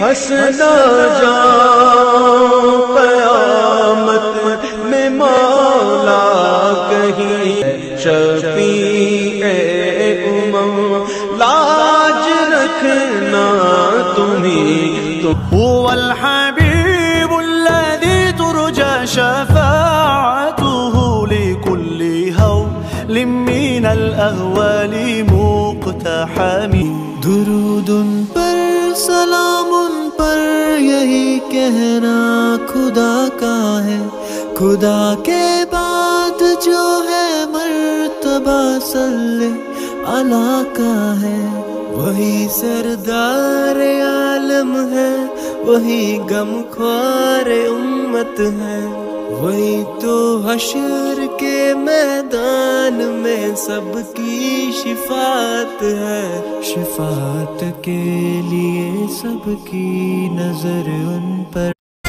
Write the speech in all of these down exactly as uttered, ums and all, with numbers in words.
ہنسنا جاؤں قیامت میں مولا کہیں شفیع امم لاج رکھنا تمہیں هو الحبيب الذي ترجى شفاعته لكل هول من الأهوال مقتحم درود پر سلام پر یہی کہنا خدا کا ہے، خدا کے بعد جو ہے مرتبہ صلی اللہ کا ہے، وہی سردار عالم ہے، وہی غم خوار امت ہے، وہی تو حشر کے میدان میں سب کی شفاعت ہے، شفاعت کے لیے سب کی نظر ان پر۔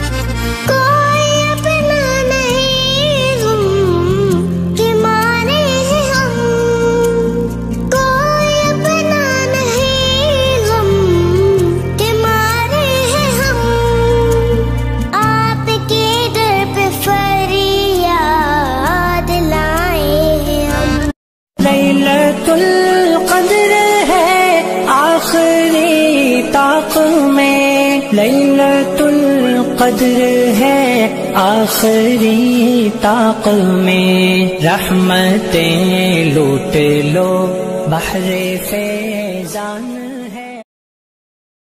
لیلۃ القدر ہے آخری طاق میں، لیلۃ القدر ہے آخری طاق میں، رحمتیں لوٹ لو بحر فیضان